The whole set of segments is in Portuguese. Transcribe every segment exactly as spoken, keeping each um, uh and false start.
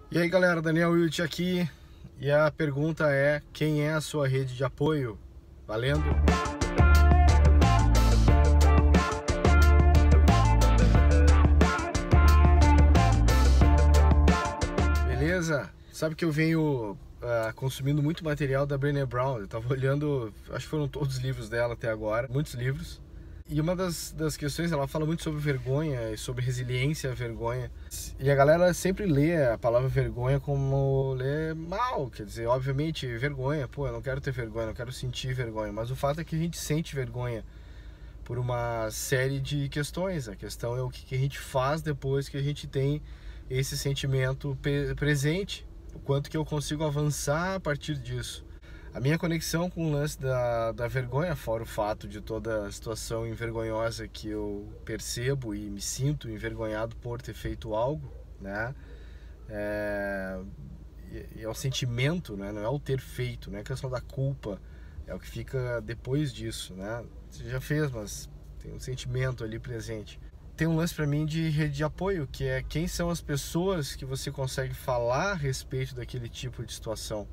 E aí galera, Daniel Wilt aqui, e a pergunta é: quem é a sua rede de apoio? Valendo? Beleza? Sabe que eu venho uh, consumindo muito material da Brené Brown. Eu tava olhando, acho que foram todos os livros dela até agora, muitos livros. E uma das, das questões, ela fala muito sobre vergonha e sobre resiliência à vergonha. E a galera sempre lê a palavra vergonha como lê mal, quer dizer, obviamente, vergonha, pô, eu não quero ter vergonha, não quero sentir vergonha. Mas o fato é que a gente sente vergonha por uma série de questões. A questão é o que a gente faz depois que a gente tem esse sentimento presente, o quanto que eu consigo avançar a partir disso. A minha conexão com o lance da, da vergonha, fora o fato de toda a situação envergonhosa que eu percebo e me sinto envergonhado por ter feito algo, né? É, é o sentimento, né? Não é o ter feito, não é a questão da culpa, é o que fica depois disso, né? Você já fez, mas tem um sentimento ali presente. Tem um lance para mim de rede de apoio, que é quem são as pessoas que você consegue falar a respeito daquele tipo de situação.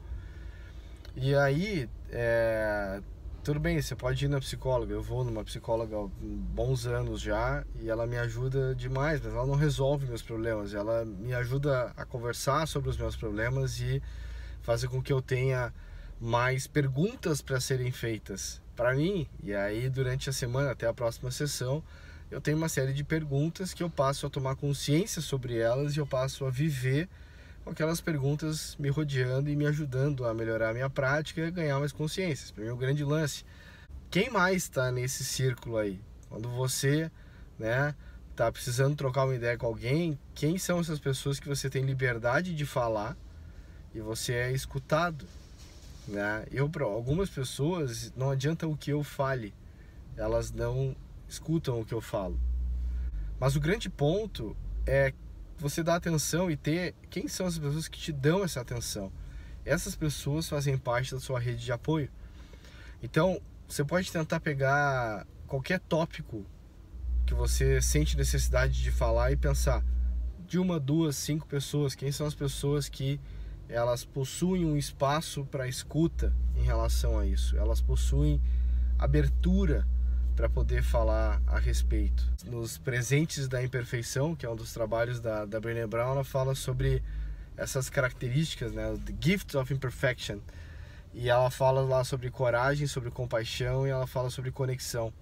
E aí, é, tudo bem, você pode ir na psicóloga. Eu vou numa psicóloga há bons anos já e ela me ajuda demais, mas ela não resolve meus problemas. Ela me ajuda a conversar sobre os meus problemas e fazer com que eu tenha mais perguntas para serem feitas para mim. E aí, durante a semana, até a próxima sessão, eu tenho uma série de perguntas que eu passo a tomar consciência sobre elas e eu passo a viver com aquelas perguntas me rodeando e me ajudando a melhorar a minha prática e a ganhar mais consciência. Para mim é o grande lance. Quem mais está nesse círculo aí? Quando você, né, tá precisando trocar uma ideia com alguém, quem são essas pessoas que você tem liberdade de falar e você é escutado, né? Eu, para algumas pessoas, não adianta o que eu fale, elas não escutam o que eu falo. Mas o grande ponto é você dar atenção e ter quem são as pessoas que te dão essa atenção. Essas pessoas fazem parte da sua rede de apoio. Então, você pode tentar pegar qualquer tópico que você sente necessidade de falar e pensar de uma, duas, cinco pessoas. Quem são as pessoas que elas possuem um espaço para escuta em relação a isso? Elas possuem abertura para poder falar a respeito. Nos Presentes da Imperfeição, que é um dos trabalhos da, da Brené Brown, ela fala sobre essas características, né? The Gifts of Imperfection. E ela fala lá sobre coragem, sobre compaixão, e ela fala sobre conexão.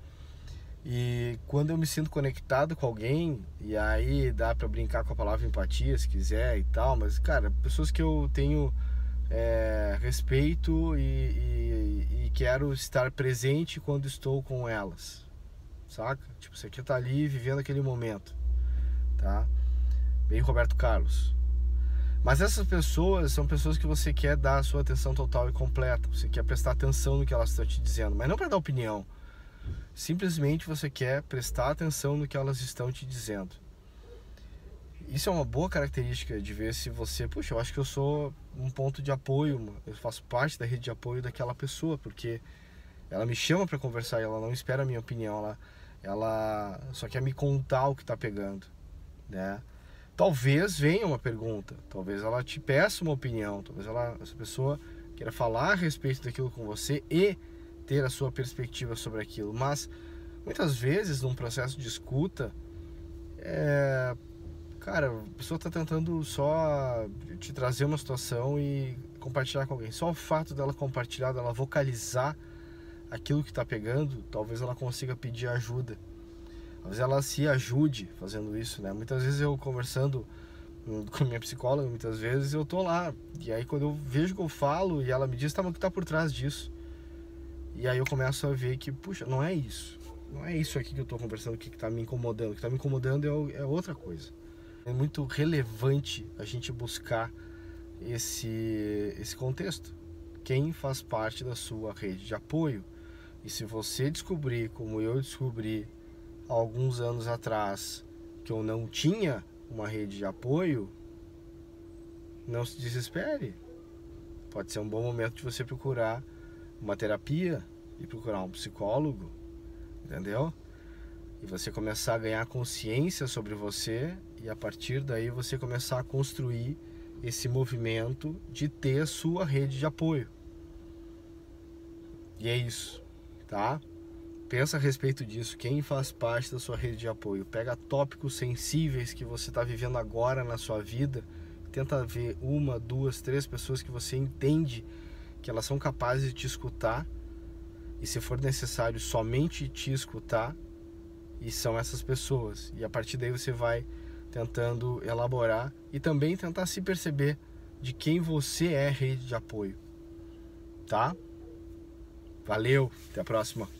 E quando eu me sinto conectado com alguém, e aí dá para brincar com a palavra empatia, se quiser e tal, mas, cara, pessoas que eu tenho É, respeito e, e, e quero estar presente quando estou com elas, saca? Tipo, você quer estar ali vivendo aquele momento, tá? Bem Roberto Carlos. Mas essas pessoas são pessoas que você quer dar a sua atenção total e completa. Você quer prestar atenção no que elas estão te dizendo, mas não para dar opinião. Simplesmente você quer prestar atenção no que elas estão te dizendo. Isso é uma boa característica de ver se você... Puxa, eu acho que eu sou um ponto de apoio, eu faço parte da rede de apoio daquela pessoa, porque ela me chama para conversar e ela não espera a minha opinião, ela, ela só quer me contar o que está pegando, né? Talvez venha uma pergunta, talvez ela te peça uma opinião, talvez ela, essa pessoa queira falar a respeito daquilo com você e ter a sua perspectiva sobre aquilo, mas muitas vezes num processo de escuta, é... Cara, a pessoa está tentando só te trazer uma situação e compartilhar com alguém. Só o fato dela compartilhar, dela vocalizar aquilo que está pegando, talvez ela consiga pedir ajuda. Talvez ela se ajude fazendo isso, né? Muitas vezes eu conversando com minha psicóloga, muitas vezes eu tô lá. E aí quando eu vejo que eu falo e ela me diz, tá, mas o que tá por trás disso? E aí eu começo a ver que, puxa, não é isso. Não é isso aqui que eu tô conversando, que tá me incomodando. O que tá me incomodando é, é outra coisa. É muito relevante a gente buscar esse, esse contexto. Quem faz parte da sua rede de apoio. E se você descobrir, como eu descobri há alguns anos atrás, que eu não tinha uma rede de apoio, não se desespere. Pode ser um bom momento de você procurar uma terapia e procurar um psicólogo, entendeu? E você começar a ganhar consciência sobre você e a partir daí você começar a construir esse movimento de ter a sua rede de apoio. E é isso, tá? Pensa a respeito disso, quem faz parte da sua rede de apoio. Pega tópicos sensíveis que você está vivendo agora na sua vida, tenta ver uma, duas, três pessoas que você entende que elas são capazes de te escutar, e se for necessário, somente te escutar, e são essas pessoas. E a partir daí você vai tentando elaborar e também tentar se perceber de quem você é rede de apoio, tá? Valeu, até a próxima.